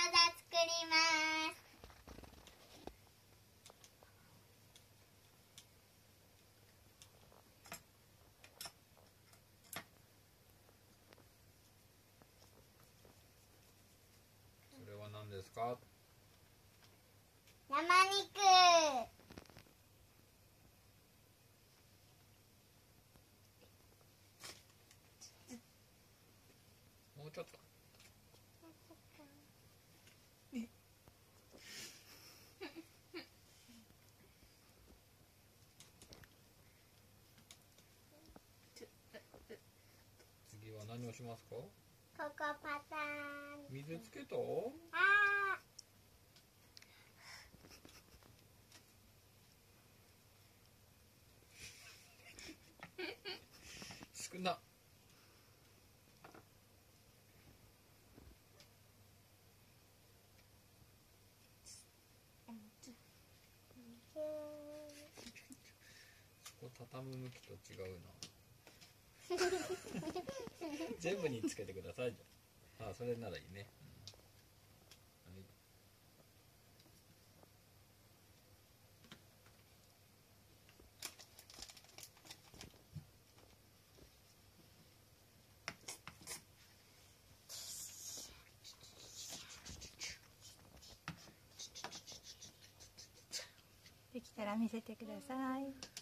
作ります。 それは何ですか？ 生肉。 もうちょっと。次は何をしますか？ ここパターン。 水つけた？ あ少な。そこ畳む向きと違うな。全部につけてください。じゃあ、それならいいね。はい。 できたら見せてください。